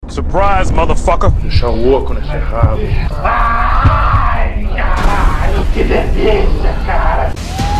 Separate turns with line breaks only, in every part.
Surprise, motherfucker!
Deixar o oco nesse rabo.
Ai, caralho, que delícia, cara!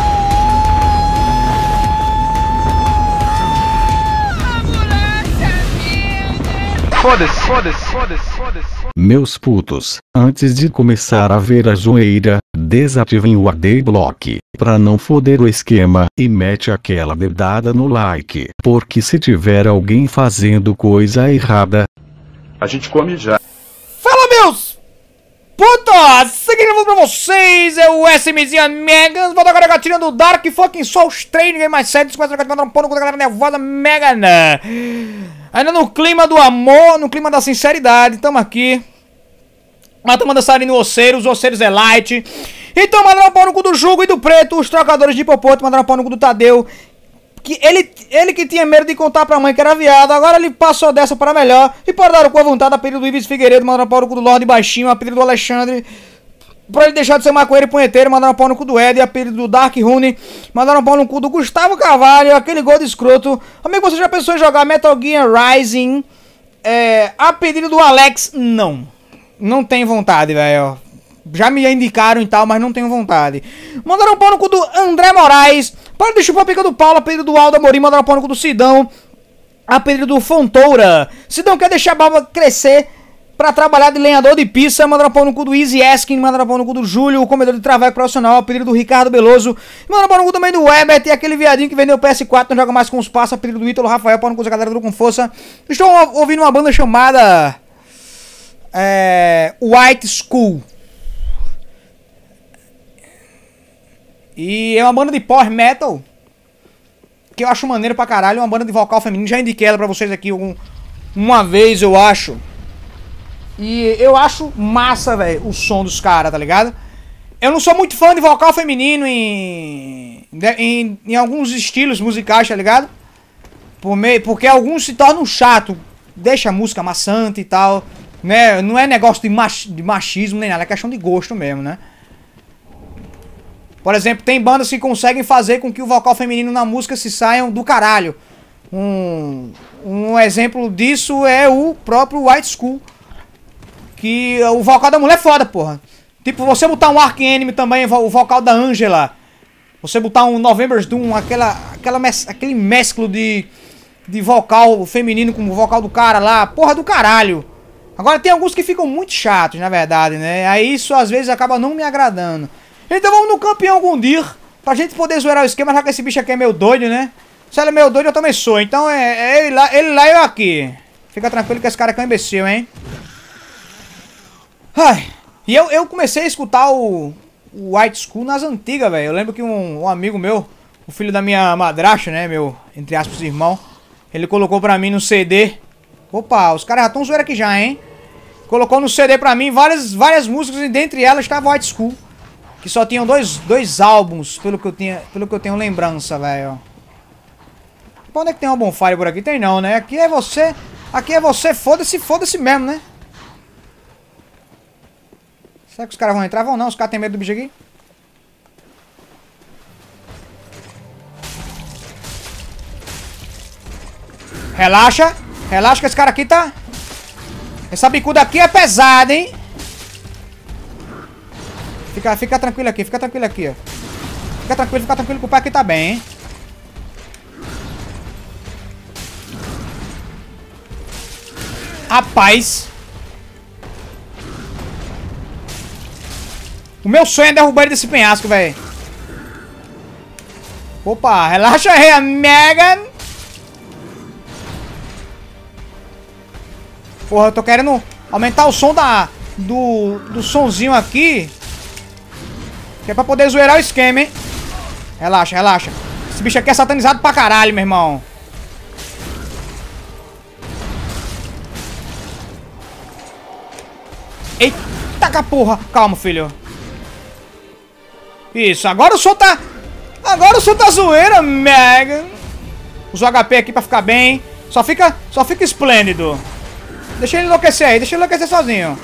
Foda-se, foda-se, foda-se, foda-se.
Meus putos, antes de começar a ver a zoeira, desativem o ADBlock, pra não foder o esquema, e mete aquela dedada no like, porque se tiver alguém fazendo coisa errada,
A gente come já.
Fala, meus putos! Seguindo pra vocês, é o SMzinho Megan. Volta agora a gatinha do Dark Fucking Souls 3, ninguém mais sério. Começa a gatinha um pano com a galera nervosa, Megan. Ainda no clima do amor, no clima da sinceridade, tamo aqui. Matamos dançarino os Oceiros é light. Então mandaram um pau no cu do Jugo e do Preto, os trocadores de Hipopoto, mandaram um pau no cu do Tadeu. Que ele que tinha medo de contar pra mãe que era viado, agora ele passou dessa para melhor. E para dar o cu à vontade, a pedido do Ives Figueiredo, mandaram um pau no cu do Lorde Baixinho, a pedido do Alexandre. Pra ele deixar de ser maconheiro e punheteiro, mandaram um pau no cu do Ed, a pedido do Dark Rune, mandaram um pau no cu do Gustavo Carvalho, aquele gordo escroto. Amigo, você já pensou em jogar Metal Gear Rising? A pedido do Alex, não. Não tenho vontade, velho. Já me indicaram e tal, mas não tenho vontade. Mandaram um pau no cu do André Moraes. Para de chupar a pica do Paulo, a pedido do Aldo Amorim. Mandaram um pau no cu do Sidão, a pedido do Fontoura. Sidão quer deixar a barba crescer pra trabalhar de lenhador de pizza. Mandaram um pau no cu do Easy Askin. Mandaram um pau no cu do Júlio, o comedor de traveco profissional, a pedido do Ricardo Beloso. Mandaram um pau no cu também do Ebert e aquele viadinho que vendeu o PS4, não joga mais com os passos, a pedido do Ítalo Rafael. Pau no cu da galera do Com Força. Estou ouvindo uma banda chamada White School. E é uma banda de power metal que eu acho maneiro pra caralho. Uma banda de vocal feminino. Já indiquei ela pra vocês aqui uma vez, eu acho. E eu acho massa, velho, o som dos caras, tá ligado? Eu não sou muito fã de vocal feminino em alguns estilos musicais, tá ligado? Porque alguns se tornam chato. Deixa a música maçante e tal, né? Não é negócio de machismo nem nada, é questão de gosto mesmo, né? Por exemplo, tem bandas que conseguem fazer com que o vocal feminino na música se saiam do caralho. Um exemplo disso é o próprio White School. Que o vocal da mulher é foda, porra. Tipo, você botar um Ark Enemy também, o vocal da Angela. Você botar um November's Doom, aquele mesclo de vocal feminino com o vocal do cara lá. Porra do caralho. Agora tem alguns que ficam muito chatos, na verdade, né? Aí isso às vezes acaba não me agradando. Então vamos no campeão Gundir, pra gente poder zoar o esquema, já que esse bicho aqui é meio doido, né? Se ele é meio doido, eu também sou. Então é ele lá e eu aqui. Fica tranquilo que esse cara aqui é um imbecil, hein? Ai, e eu comecei a escutar o White School nas antigas, velho. Eu lembro que um amigo meu, o filho da minha madrasta, né? Meu, entre aspas, irmão. Ele colocou pra mim no CD. Opa, os caras já estão zoando aqui já, hein? Colocou no CD pra mim várias músicas e dentre elas estava White School. Que só tinham dois álbuns, pelo que eu tenho lembrança, velho. Onde é que tem uma bonfire por aqui? Tem não, né? Aqui é você, foda-se mesmo, né? Será que os caras vão entrar? Vão não, os caras têm medo do bicho aqui. Relaxa que esse cara aqui tá... Essa bicuda aqui é pesada, hein? Fica tranquilo aqui, ó. Fica tranquilo que o pai aqui tá bem, hein? Rapaz. O meu sonho é derrubar ele desse penhasco, velho. Opa, relaxa aí, Megan. Porra, eu tô querendo aumentar o som do sonzinho aqui. Que é pra poder zoeirar o esquema, hein? Relaxa. Esse bicho aqui é satanizado pra caralho, meu irmão. Eita, porra. Calma, filho. Isso, agora o som tá zoeira, Megan. Usa o HP aqui pra ficar bem. Só fica esplêndido. Deixa ele enlouquecer aí, deixa ele enlouquecer sozinho.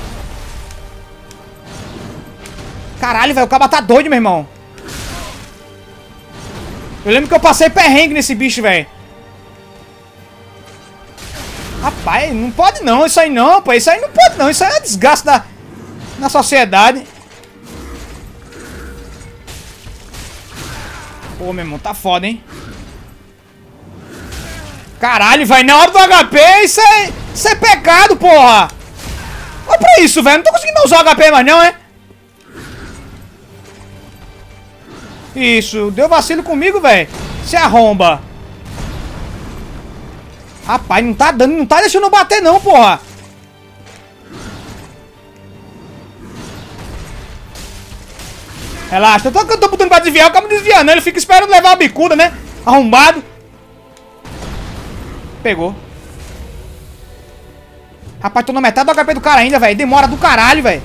Caralho, velho, o cabo tá doido, meu irmão. Eu lembro que eu passei perrengue nesse bicho, velho. Rapaz, não pode não, isso aí não, pô. Isso aí não pode não. Isso aí é desgaste na sociedade. Pô, meu irmão, tá foda, hein? Caralho, vai na hora do HP, isso é pecado, porra. Olha pra isso, velho. Não tô conseguindo usar o HP mais não, é? Isso, deu vacilo comigo, velho. Se arromba. Rapaz, não tá dando, não tá deixando eu bater não, porra. Relaxa, eu tô botando pra desviar, eu acabo desviando, ele fica esperando levar a bicuda, né? Arrombado. Pegou. Rapaz, tô na metade do HP do cara ainda, velho. Demora do caralho, velho.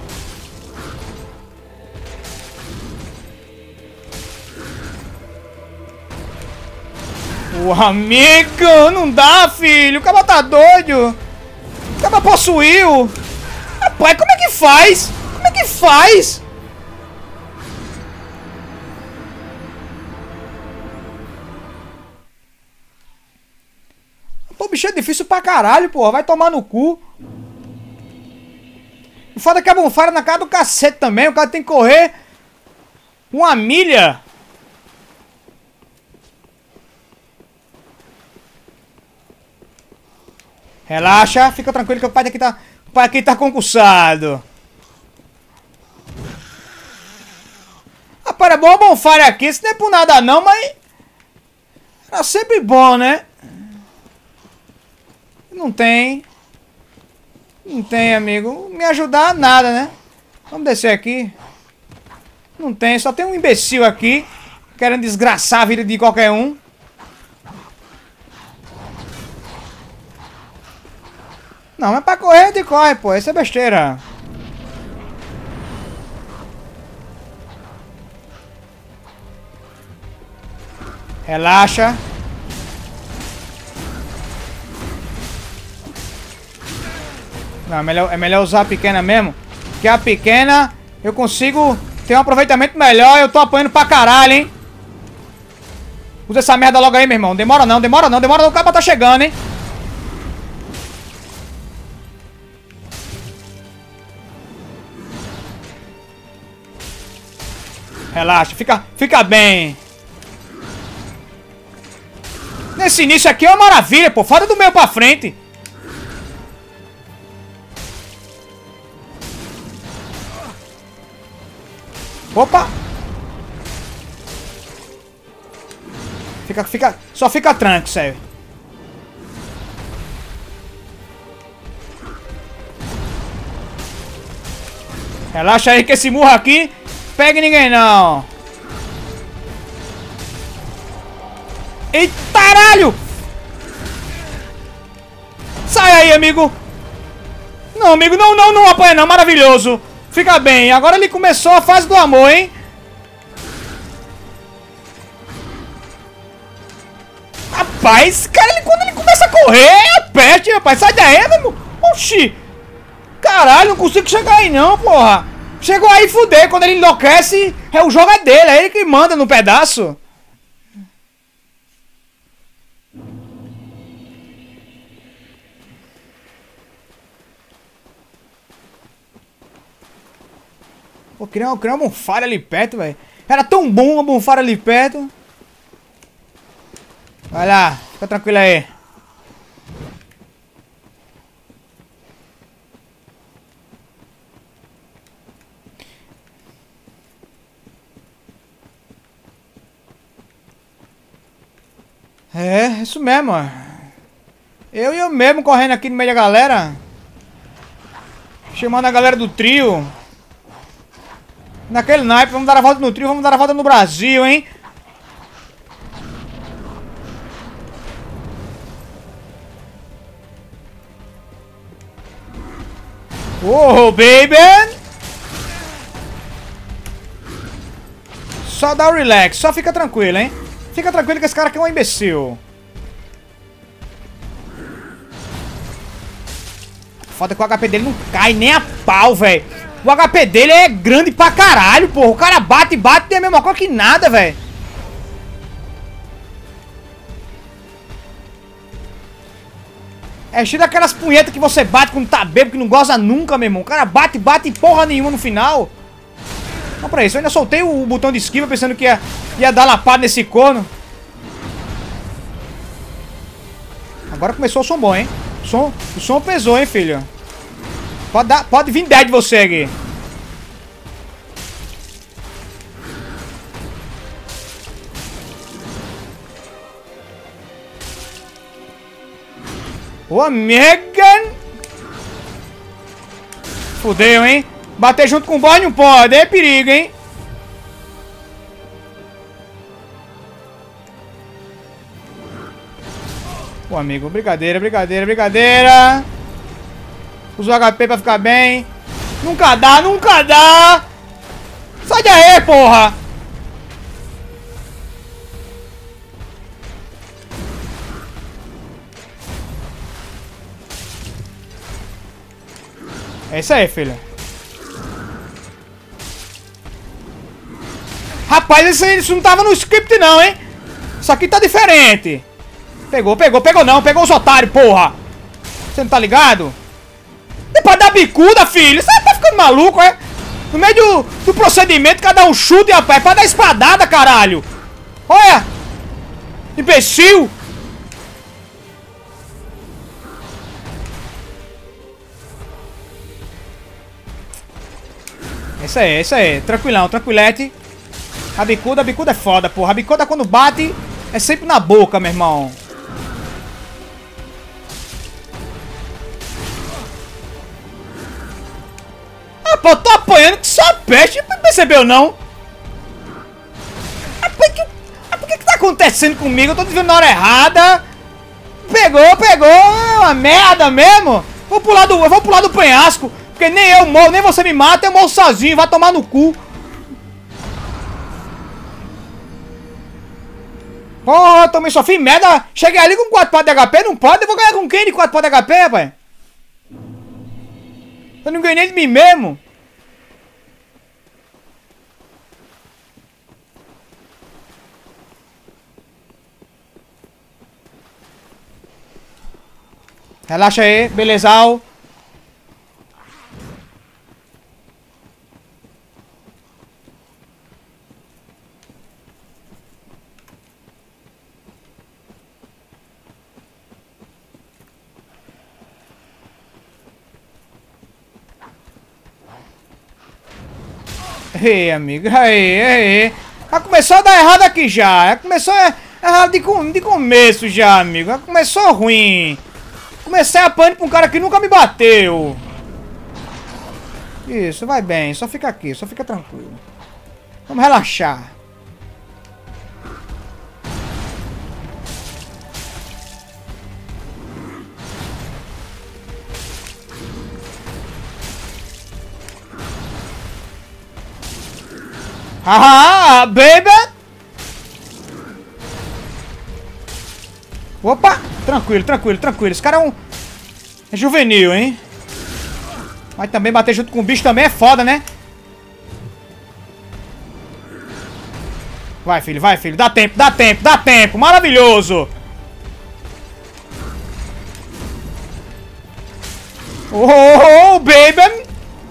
Ô, amigo, não dá, filho. O cara tá doido. O cara possuiu. Rapaz, como é que faz? Como é que faz? Pô, bicho é difícil pra caralho, porra. Vai tomar no cu. O foda é que a bonfire na cara do cacete também. O cara tem que correr 1 milha. Relaxa, fica tranquilo que o pai aqui tá concursado. Rapaz, é bom a bonfire aqui. Isso não é por nada não, mas... Era sempre bom, né? Não tem. Não tem, amigo. Me ajudar nada, né? Vamos descer aqui. Não tem, só tem um imbecil aqui querendo desgraçar a vida de qualquer um. Não, mas pra correr de corre, pô. Isso é besteira. Relaxa. Não, é melhor usar a pequena mesmo. Porque a pequena eu consigo ter um aproveitamento melhor. Eu tô apanhando pra caralho, hein. Usa essa merda logo aí, meu irmão. Demora não, demora não. Demora não, o cabo tá chegando, hein. Relaxa, fica bem. Nesse início aqui é uma maravilha, pô. Foda do meio pra frente. Opa! Só fica tranquilo, sério. Relaxa aí que esse murro aqui pega ninguém não. Eita, caralho! Sai aí, amigo. Não, amigo, não apanha não, maravilhoso. Fica bem, agora ele começou a fase do amor, hein? Rapaz, esse cara, quando ele começa a correr, é peste, rapaz. Sai daí, meu irmão. Oxi. Caralho, não consigo chegar aí não, porra. Chegou aí, fuder. Quando ele enlouquece, o jogo é dele. É ele que manda no pedaço. Pô, queria uma bonfire ali perto, velho. Era tão bom uma bonfire ali perto. Vai lá, fica tranquilo aí. É, isso mesmo, ó. Eu mesmo correndo aqui no meio da galera. Chamando a galera do trio. Naquele naipe, vamos dar a volta no trio, vamos dar a volta no Brasil, hein? Oh, baby! Só dá o relax, só fica tranquilo, hein? Fica tranquilo que esse cara aqui é um imbecil. Foda que o HP dele não cai nem a pau, velho. O HP dele é grande pra caralho, porra. O cara bate e é a mesma coisa que nada, velho. É cheio daquelas punhetas que você bate quando tá bêbado, que não goza nunca, meu irmão. O cara bate porra nenhuma no final. Não, pra isso, eu ainda soltei o botão de esquiva pensando que ia dar lapada nesse corno. Agora começou o som bom, hein? O som pesou, hein, filho? Pode vir 10 de você aqui. Ô, Megan! Fudeu, hein? Bater junto com o boy não pode, é perigo, hein? Pô, amigo, brincadeira. Usa o HP pra ficar bem. Nunca dá! Sai daí, porra! É isso aí, filho. Rapaz, isso não tava no script não, hein? Isso aqui tá diferente. Pegou não. Pegou os otários, porra. Você não tá ligado? É pra dar bicuda, filho. Você tá ficando maluco, é? No meio do procedimento, cada um chuta e é pra dar espadada, caralho. Olha. Imbecil. É isso aí. Tranquilete. A bicuda é foda, porra. A bicuda quando bate é sempre na boca, meu irmão. Ah, pô, eu tô apanhando que só peste. Não percebeu, não? Por que tá acontecendo comigo? Eu tô vivendo na hora errada. Pegou. É uma merda mesmo. Eu vou pular do penhasco. Porque nem eu morro, nem você me mata, eu morro sozinho. Vai tomar no cu. Porra, também só fiz merda. Cheguei ali com 4 pontos de HP, não pode? Eu vou ganhar com quem de 4 pontos de HP, rapaz? Eu não ganhei nem de mim mesmo. Relaxa aí, belezal. Ei, amigo, aí. Já começou a dar errado aqui já. Começou a errado de começo já, amigo. Já começou ruim. Comecei a apanhar pra um cara que nunca me bateu. Isso, vai bem. Só fica aqui, só fica tranquilo. Vamos relaxar. Ah, baby! Opa! Tranquilo. Esse cara é juvenil, hein? Mas também bater junto com o bicho também é foda, né? Vai, filho. Dá tempo. Maravilhoso! Oh, baby!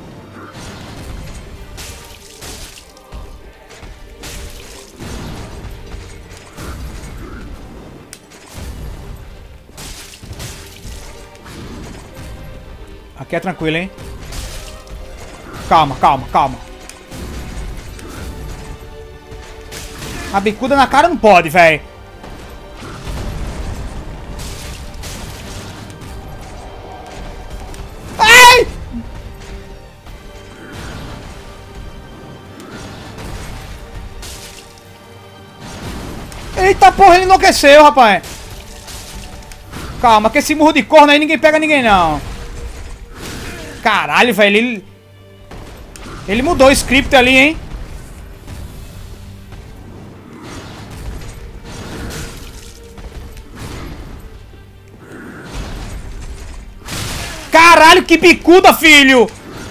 Aqui é tranquilo, hein? Calma. A bicuda na cara não pode, velho. Ai! Eita porra, ele enlouqueceu, rapaz. Calma, que esse murro de corno aí ninguém pega ninguém, não. Caralho, velho, ele mudou o script ali, hein? Caralho, que bicuda, filho!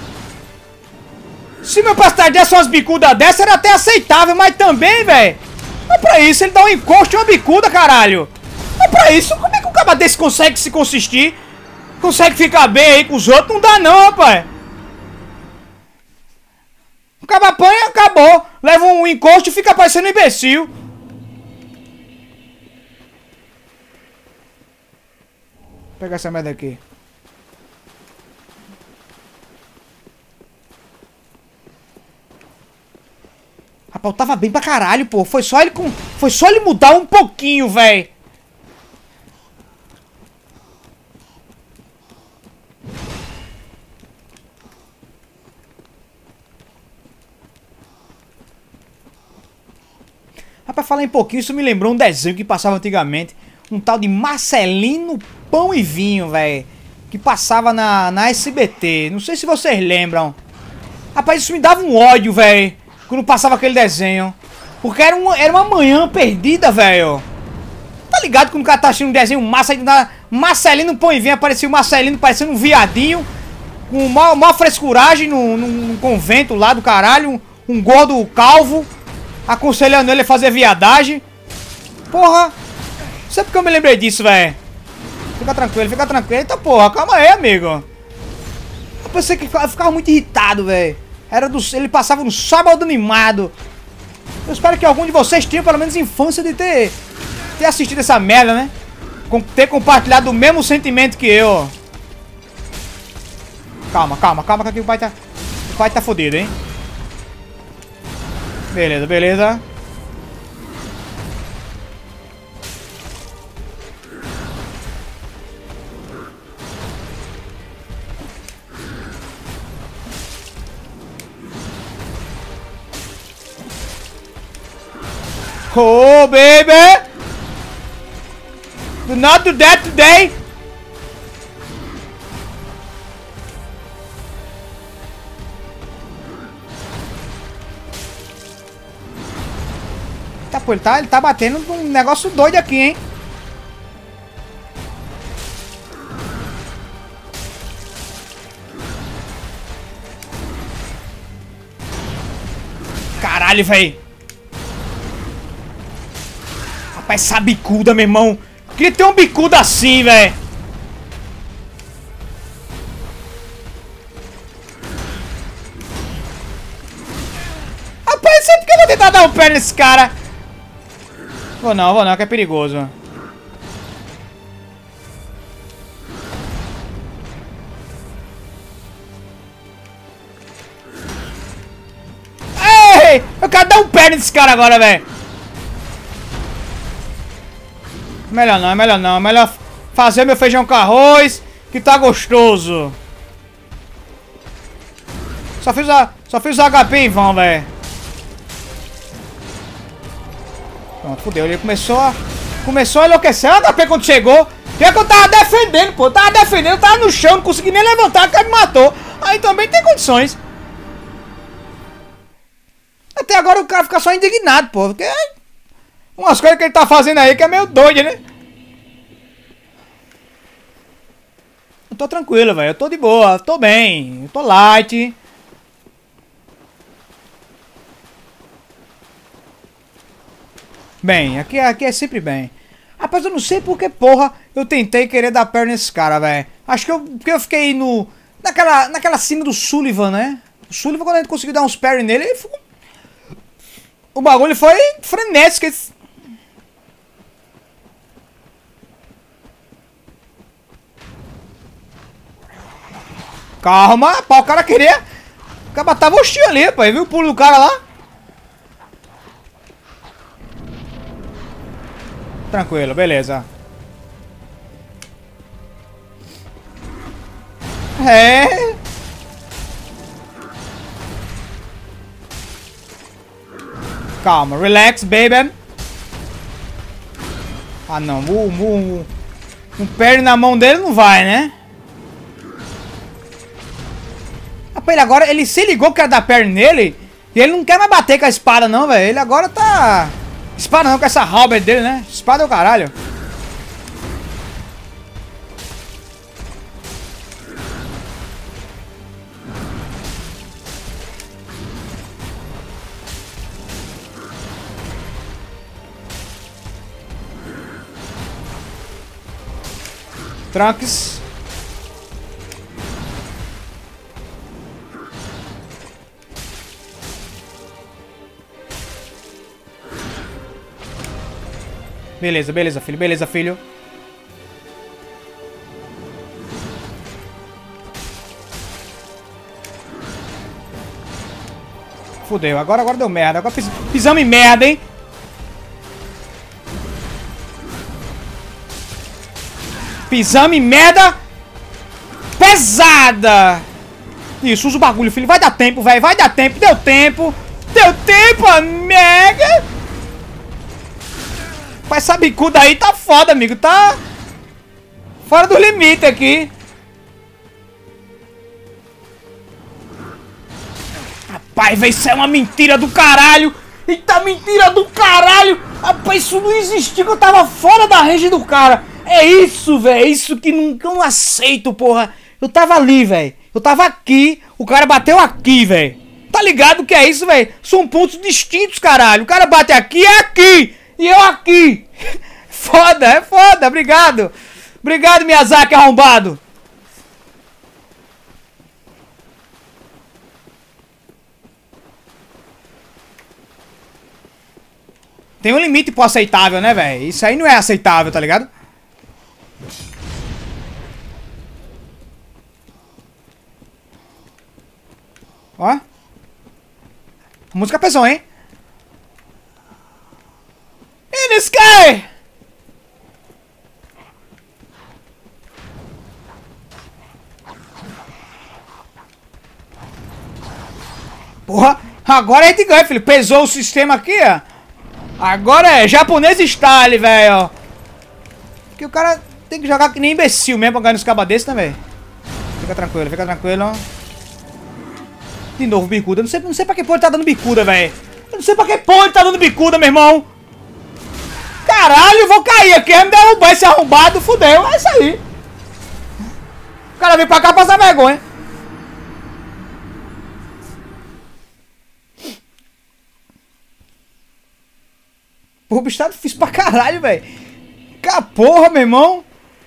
Se meu pastel desse umas bicudas dessas, era até aceitável, mas também, velho. Não é pra isso, ele dá um encosto e uma bicuda, caralho. Não é pra isso, como é que um cara desse consegue se consistir? consegue ficar bem aí com os outros, não dá não, rapaz. Acaba apanha, acabou. Leva um encosto e fica parecendo um imbecil. Vou pegar essa merda aqui. Rapaz, eu tava bem pra caralho, pô. Foi só ele mudar um pouquinho, velho. Rapaz, falar em pouquinho, isso me lembrou um desenho que passava antigamente. Um tal de Marcelino Pão e Vinho, velho. Que passava na SBT. Não sei se vocês lembram. Rapaz, isso me dava um ódio, velho. Quando passava aquele desenho. Porque era uma manhã perdida, velho. Tá ligado quando o cara tá assistindo um desenho massa aí, Marcelino Pão e Vinho, aparecia o Marcelino parecendo um viadinho. Com maior frescuragem num convento lá do caralho. Um gordo calvo. Aconselhando ele a fazer viadagem. Porra. Não sei porque eu me lembrei disso, velho. Fica tranquilo, fica tranquilo. Eita porra, calma aí, amigo. Eu pensei que eu ficava muito irritado, velho. Ele passava no sábado animado. Eu espero que algum de vocês tenha pelo menos infância de ter assistido essa merda, né? Ter compartilhado o mesmo sentimento que eu. Calma, calma, calma, que aqui o pai tá fodido, hein? Beleza, beleza. Oh, baby! Do not do that today! Tá, pô, ele tá batendo um negócio doido aqui, hein? Caralho, velho! Rapaz, essa bicuda, meu irmão. Eu queria ter um bicuda assim, velho. Rapaz, sempre que eu vou tentar dar um pé nesse cara. Vou não, que é perigoso. Ei! Eu quero dar um pé nesse cara agora, velho. Melhor não, é melhor não. É melhor fazer meu feijão com arroz, que tá gostoso. Só fiz o HP em vão, velho. Pronto, fudeu. Ele começou a enlouquecer. O HP quando chegou. Que é que eu tava defendendo, pô. Eu tava no chão, não consegui nem levantar, o cara me matou. Aí também tem condições. Até agora o cara fica só indignado, pô. Porque umas coisas que ele tá fazendo aí que é meio doido, né? Eu tô tranquilo, velho. Eu tô de boa. Eu tô bem. Eu tô light. Bem, aqui é sempre bem. Rapaz, eu não sei porque, porra, eu tentei querer dar perna nesse cara, velho. Acho que porque eu fiquei naquela cena do Sullivan, né? O Sullivan, quando a gente conseguiu dar uns parry nele, o bagulho foi frenético. Calma, pá, o cara queria... O cara tava hostil ali, pô. Viu o pulo do cara lá? Tranquilo, beleza. É. Calma, relax, baby. Ah, não. Um pé na mão dele não vai, né? Rapaz, ele se ligou que era dar perna nele. E ele não quer mais bater com a espada, não, velho. Ele agora tá... Espada não, com essa halberd dele, né? Espada é o caralho. Trunks. Beleza, beleza, filho. Beleza, filho. Fudeu. Agora deu merda. Agora pisamos em merda, hein? Pisamos em merda pesada. Isso, usa o bagulho, filho. Vai dar tempo, velho. Vai dar tempo. Deu tempo. Deu tempo, amiga. Mas essa bicuda aí tá foda, amigo. Tá fora do limite aqui. Rapaz, velho, isso é uma mentira do caralho. Eita, mentira do caralho. Rapaz, isso não existia, que eu tava fora da range do cara. É isso, velho. É isso que eu não aceito, porra. Eu tava ali, velho. Eu tava aqui. O cara bateu aqui, velho. Tá ligado o que é isso, velho? São pontos distintos, caralho. O cara bate aqui, é aqui. E eu aqui. Foda, é foda. Obrigado. Obrigado, Miyazaki arrombado. Tem um limite pro aceitável, né, velho? Isso aí não é aceitável, tá ligado? Ó. Música pesou, hein? In the sky! Porra, agora a gente ganha, filho. Pesou o sistema aqui, ó. Agora é japonês style, velho. Porque o cara tem que jogar que nem imbecil mesmo pra ganhar nos cabas desses, né, velho? Fica tranquilo, fica tranquilo. De novo, bicuda. Não sei pra que porra ele tá dando bicuda, velho. Eu não sei pra que porra ele tá dando bicuda, meu irmão. Caralho, eu vou cair aqui. Vai me derrubar esse arrombado, fudeu. É isso aí. O cara vem pra cá passar vergonha. Pô, o bicho tá difícil pra caralho, velho. Porra, meu irmão.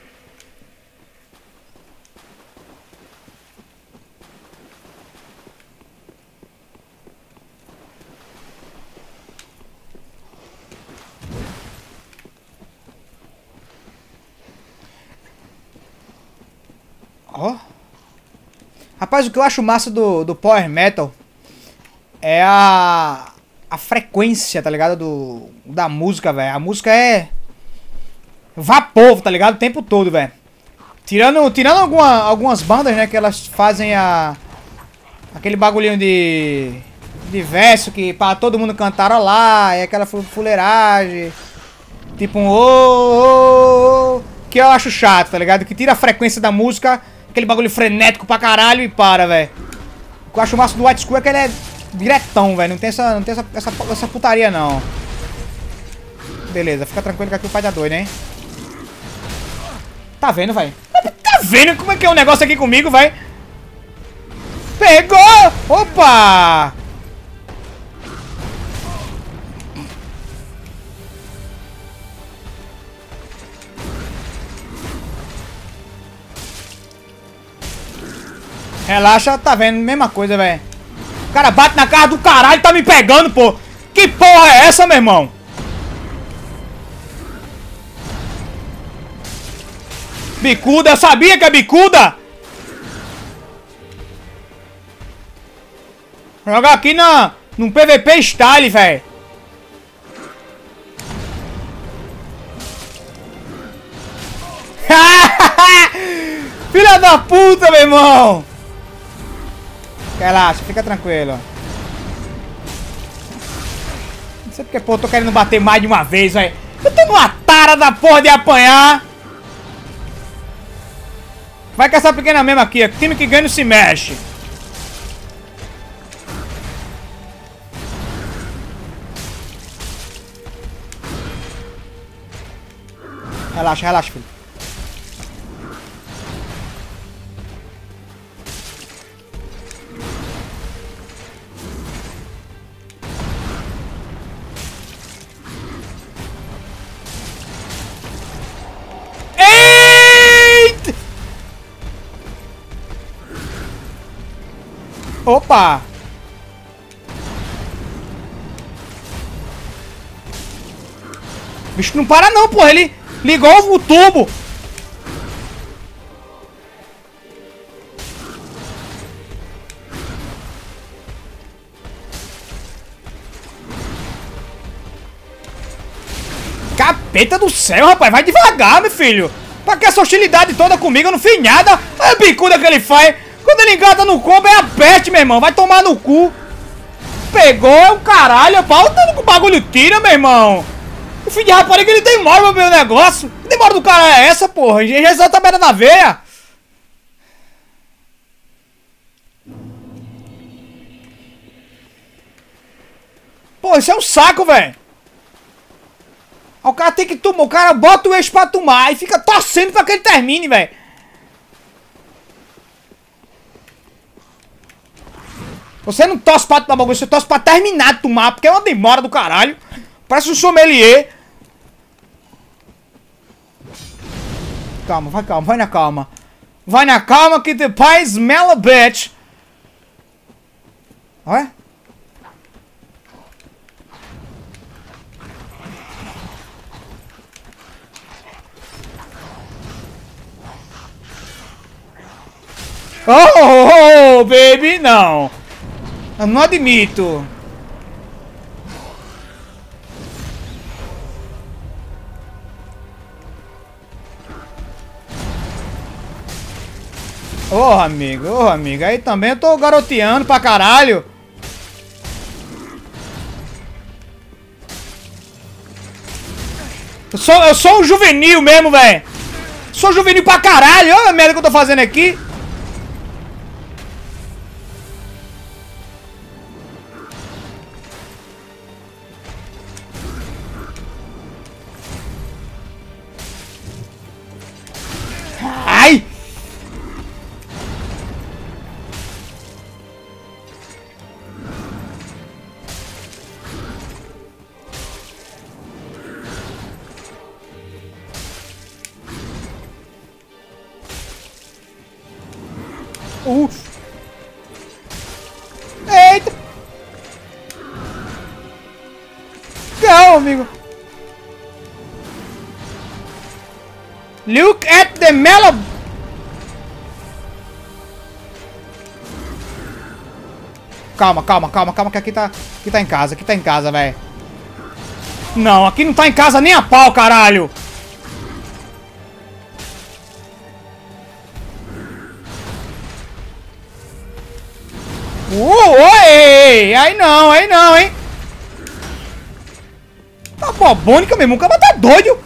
Ó. Rapaz, o que eu acho massa do Power Metal é a frequência, tá ligado? Da música, velho. A música é vapor, tá ligado? O tempo todo, velho. Tirando algumas bandas, né? Que elas fazem aquele bagulhinho de verso que pra todo mundo cantar lá. É aquela fuleiragem. Tipo um ô, que eu acho chato, tá ligado? Que tira a frequência da música. Aquele bagulho frenético pra caralho e para, velho. O que eu acho massa do White School é que ele é diretão, velho. Não tem essa putaria, não. Beleza, fica tranquilo que aqui o pai tá doido, hein? Tá vendo, velho? Tá vendo como é que é o negócio aqui comigo, velho? Pegou! Opa! Relaxa, tá vendo? Mesma coisa, velho. O cara bate na cara do caralho e tá me pegando, pô. Que porra é essa, meu irmão? Bicuda, eu sabia que é bicuda. Jogar aqui num PVP style, velho. Filha da puta, meu irmão. Relaxa, fica tranquilo. Não sei porque, pô, eu tô querendo bater mais de uma vez, velho. Eu tô numa tara da porra de apanhar. Vai com essa pequena mesmo aqui, ó. Time que ganha não se mexe. Relaxa, relaxa, filho. Opa! O bicho não para não, porra. Ele ligou o tubo. Capeta do céu, rapaz. Vai devagar, meu filho. Pra que essa hostilidade toda comigo? Eu não fiz nada. Olha a bicuda que ele faz. Quando ele engata no combo é a peste, meu irmão. Vai tomar no cu. Pegou, é o caralho. Olha o tanto que o bagulho tira, meu irmão. O filho de rapariga, ele demora pra ver o negócio. Que demora do cara é essa, porra? Já exata a merda na veia. Pô, isso é um saco, velho. O cara tem que tomar. O cara bota o eixo pra tomar e fica torcendo pra que ele termine, velho. Você não torce pra tomar bagulho, você torce pra terminar de tomar, porque é uma demora do caralho. Parece um sommelier. Calma, vai na calma. Vai na calma que the pie smell a bitch. Olha. Oh, baby, não. Eu não admito. Ô, amigo, aí também eu tô garoteando pra caralho. Eu sou um juvenil mesmo, velho. Sou juvenil pra caralho. Olha a merda que eu tô fazendo aqui. Ai! Eita! Calma, amigo. Look at the mellow. Calma, que aqui tá em casa, velho. Não, aqui não tá em casa nem a pau, caralho. Oi! Aí não, hein? Tá bobônica mesmo, o cara tá doido.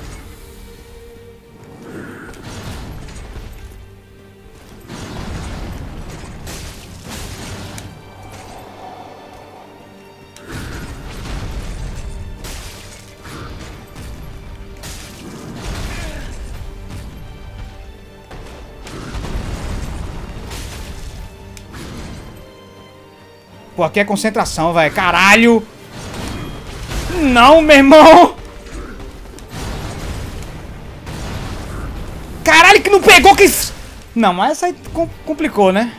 Pô, aqui é concentração, velho. Caralho! Não, meu irmão! Caralho, que não pegou, que... Não, mas essa aí complicou, né?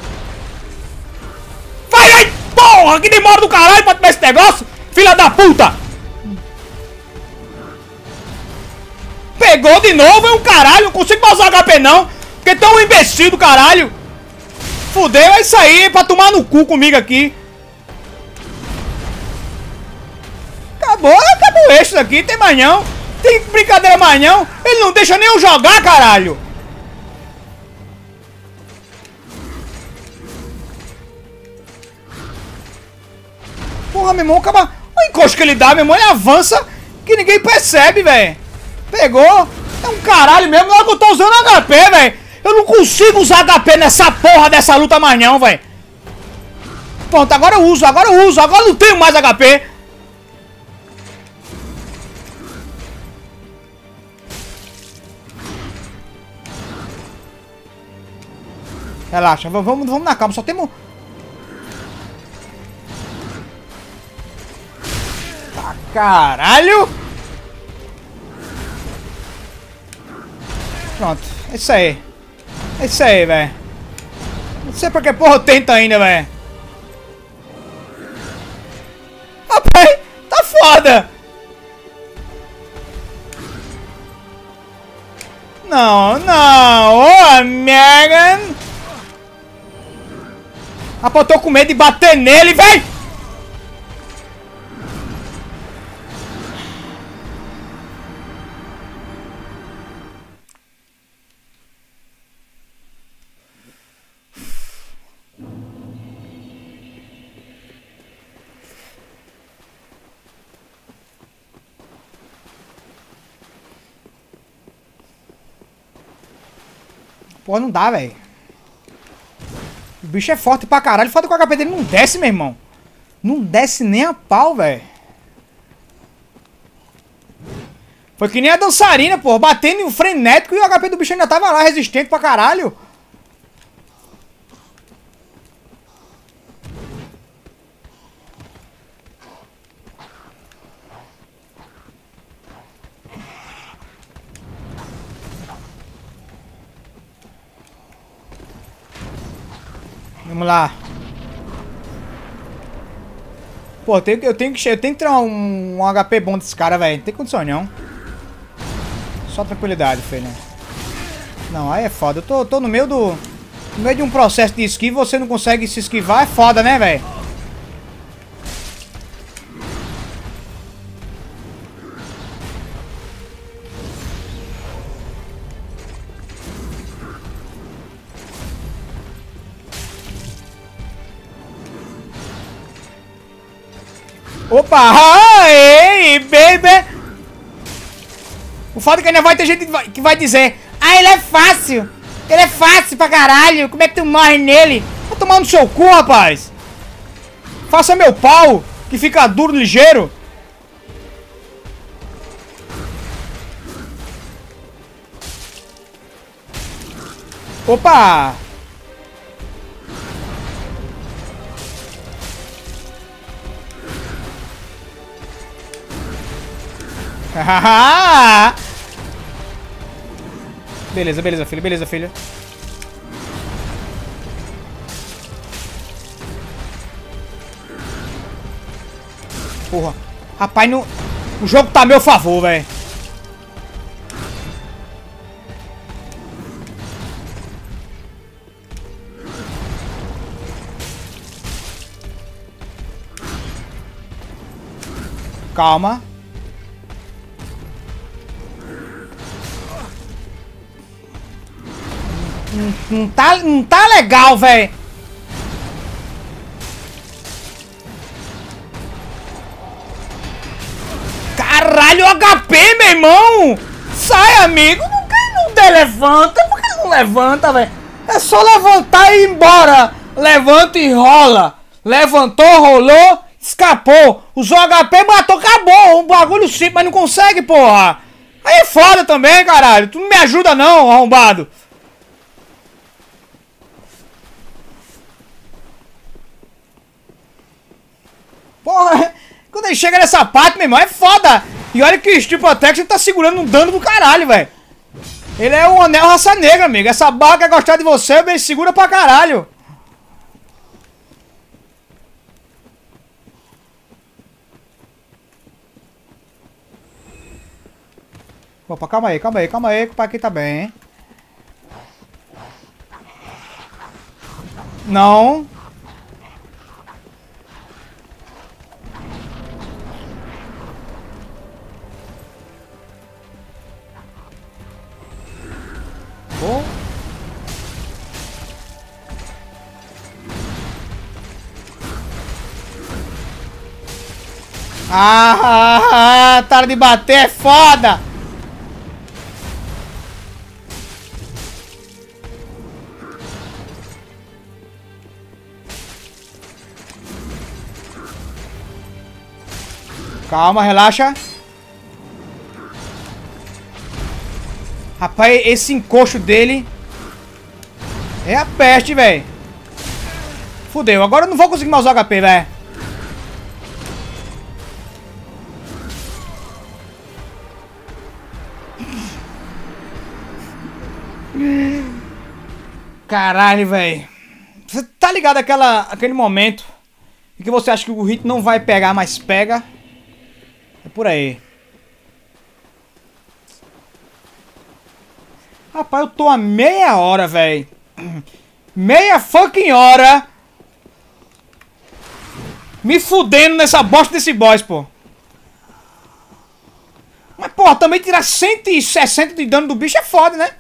Vai aí, porra! Que demora do caralho pra tomar esse negócio! Filha da puta! Pegou de novo, é um caralho! Não consigo mais usar HP não! Porque tão um imbecil do caralho! Fudeu, é isso aí, pra tomar no cu comigo aqui. Acabou o eixo daqui, tem mais não. Tem brincadeira mais não. Ele não deixa nem eu jogar, caralho. Porra, meu irmão, acaba... O encosto que ele dá, meu irmão, ele avança que ninguém percebe, velho. Pegou. É um caralho mesmo, na hora que eu tô usando HP, velho. Eu não consigo usar HP nessa porra dessa luta mais não, velho. Pronto, agora eu uso, agora eu não tenho mais HP. Relaxa, vamos na calma, só temos... Tá, caralho! Pronto, é isso aí. É isso aí, velho. Não sei pra que porra eu tento ainda, velho. Rapaz, tá foda. Não, não. Ô, Megan. Rapaz, eu tô com medo de bater nele, véi. Porra, não dá, velho. O bicho é forte pra caralho. Foda que o HP dele não desce, meu irmão. Não desce nem a pau, velho. Foi que nem a dançarina, porra. Batendo em um frenético e o HP do bicho ainda tava lá, resistente pra caralho. Vamos lá. Pô, eu tenho que tirar um HP bom desse cara, velho. Não tem condição, não. Só tranquilidade, filho. Não, aí é foda. Eu tô no meio de um processo de esquiva, você não consegue se esquivar. É foda, né, velho? Opa! Ei, baby! O foda é que ainda vai ter gente que vai dizer: ah, ele é fácil! Ele é fácil pra caralho! Como é que tu morre nele? Vai tomar no seu cu, rapaz! Faça meu pau, que fica duro, ligeiro! Opa! Beleza, beleza, filho. Beleza, filho. Porra. Rapaz, no... o jogo tá a meu favor, velho. Calma. Não tá legal, velho. Caralho, HP, meu irmão. Sai, amigo. Não levanta. Por que não levanta, velho? É só levantar e ir embora. Levanta e rola. Levantou, rolou, escapou. Usou HP, matou, acabou. Um bagulho simples, mas não consegue, porra. Aí é foda também, caralho. Tu não me ajuda não, arrombado. Porra, quando ele chega nessa parte, meu irmão, é foda. E olha que o Steel Protection tá segurando um dano do caralho, velho. Ele é um anel raça negra, amigo. Essa barra quer gostar de você, ele segura pra caralho. Opa, calma aí, que o pai aqui tá bem, hein? Não. Oh. Tá de bater é foda. Calma, relaxa. Rapaz, esse encosto dele é a peste, velho. Fudeu, agora eu não vou conseguir mais usar HP, velho. Caralho, velho. Você tá ligado aquele momento em que você acha que o hit não vai pegar, mas pega? É por aí. Rapaz, eu tô há meia hora, velho. Meia fucking hora. Me fudendo nessa bosta desse boss, pô. Mas, porra, também tirar 160 de dano do bicho é foda, né?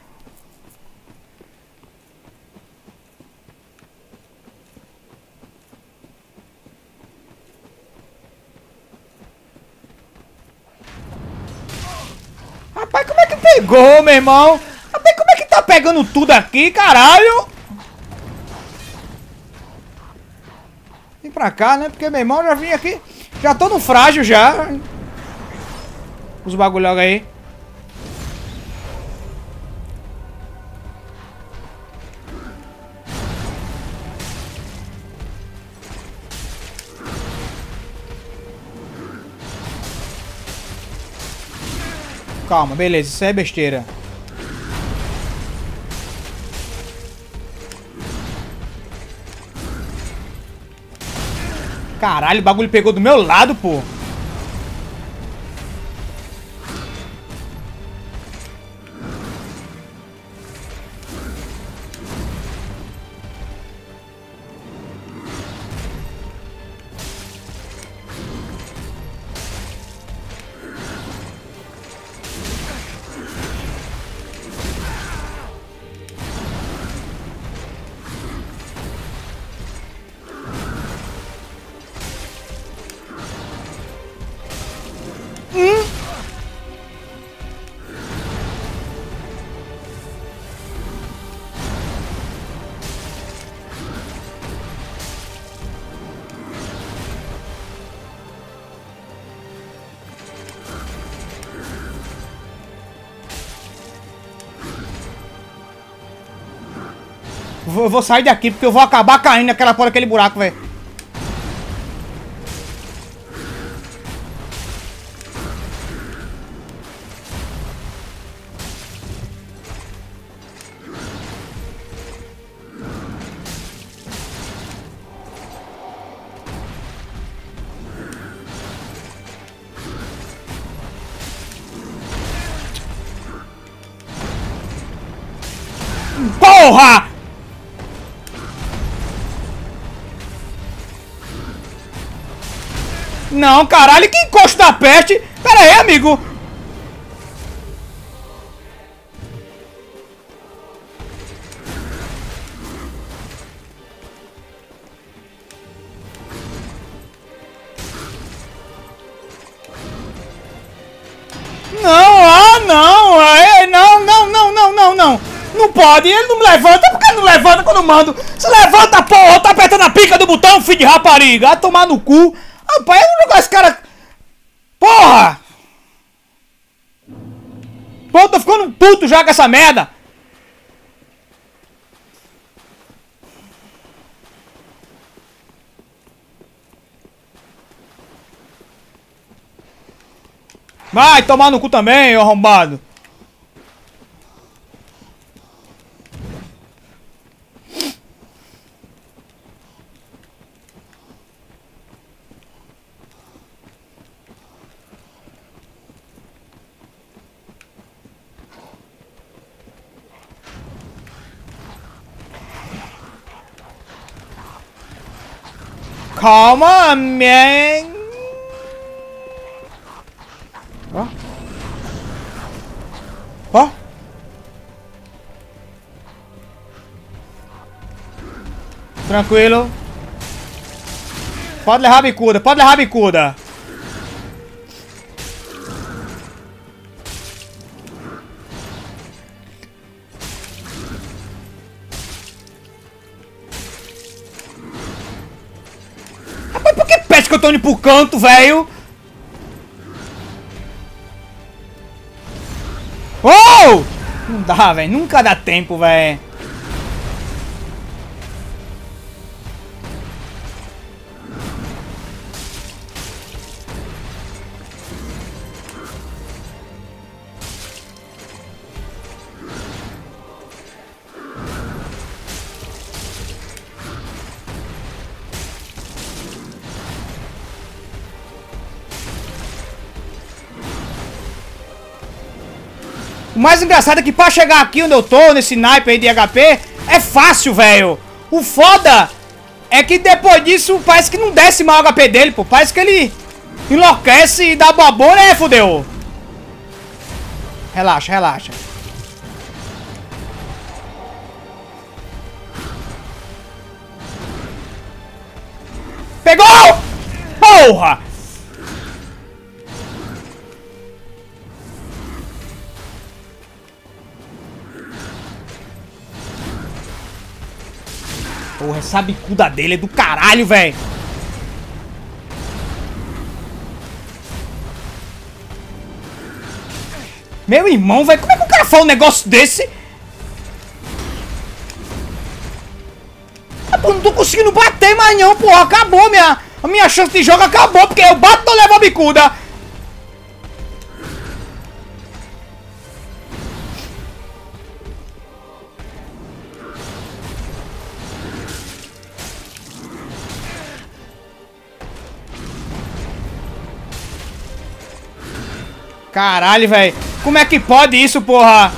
Rapaz, como é que pegou, meu irmão? Rapaz, como é que tá pegando tudo aqui, caralho? Vem pra cá, né? Porque, meu irmão, já vim aqui. Já tô no frágil, já. Os bagulho logo aí. Calma, beleza, isso é besteira. Caralho, o bagulho pegou do meu lado, pô. Eu vou sair daqui porque eu vou acabar caindo naquela porra daquele buraco, velho. Porra! Não, caralho, que encosto da peste! Pera aí, amigo! Não, não! Não pode, ele não me levanta, por que não levanta quando eu mando? Se levanta, porra, tá apertando a pica do botão, filho de rapariga! Vai tomar no cu! Rapaz, eu não jogar esse cara... Porra! Pô, tô ficando puto já com essa merda! Vai tomar no cu também, ô arrombado! Calma, man. Ó. Ó. Tranquilo. Pode levar a bicuda, pode levar a bicuda. Rapaz, por que peste que eu tô indo pro canto, velho? Oh! Não dá, velho. Nunca dá tempo, velho. O mais engraçado é que pra chegar aqui onde eu tô, nesse naipe aí de HP, é fácil, velho. O foda é que depois disso parece que não desce mais o HP dele, pô. Parece que ele enlouquece e dá babona, né, fudeu? Relaxa, relaxa. Pegou! Porra! Porra, essa bicuda dele é do caralho, velho. Meu irmão, velho, como é que o cara fala um negócio desse? Ah, pô, não tô conseguindo bater mais não, porra. Acabou a minha chance de jogo, acabou, porque eu bato e não levo a bicuda. Caralho, velho. Como é que pode isso, porra?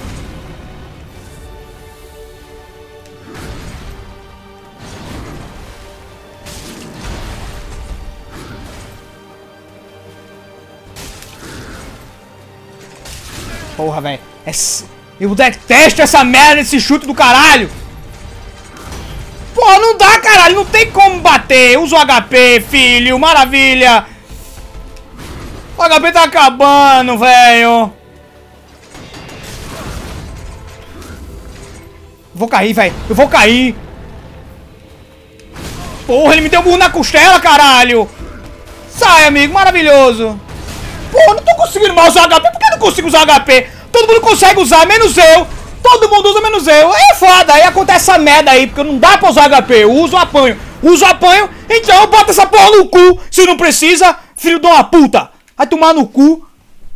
Porra, velho. Eu detesto essa merda, esse chute do caralho. Porra, não dá, caralho. Não tem como bater. Usa o HP, filho. Maravilha. O HP tá acabando, velho. Vou cair, velho. Eu vou cair. Porra, ele me deu um burro na costela, caralho. Sai, amigo. Maravilhoso. Porra, não tô conseguindo mais usar HP. Por que eu não consigo usar HP? Todo mundo consegue usar, menos eu. Todo mundo usa, menos eu. Aí é foda. Aí acontece essa merda aí, porque não dá pra usar HP. Eu uso, apanho. Uso, apanho. Então eu boto essa porra no cu. Se não precisa, filho de uma puta. Vai tomar no cu.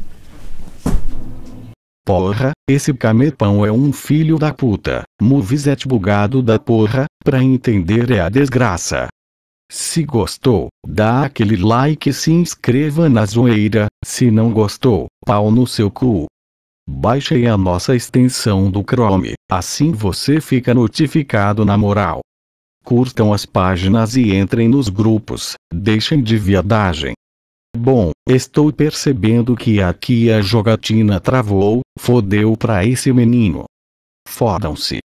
Porra, esse camepão é um filho da puta. Moveset bugado da porra, pra entender é a desgraça. Se gostou, dá aquele like e se inscreva na zoeira. Se não gostou, pau no seu cu. Baixe a nossa extensão do Chrome, assim você fica notificado na moral. Curtam as páginas e entrem nos grupos, deixem de viadagem. Bom, estou percebendo que aqui a jogatina travou, fodeu pra esse menino. Fodam-se.